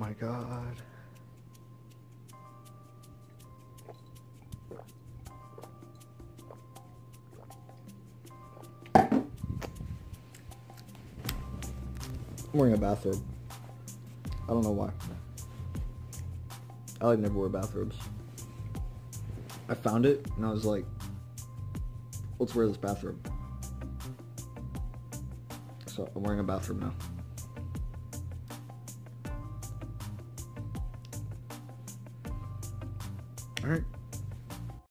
my god. I'm wearing a bathrobe. I don't know why. I like never wear bathrobes. I found it and I was like, let's wear this bathrobe. So I'm wearing a bathrobe now. Alright.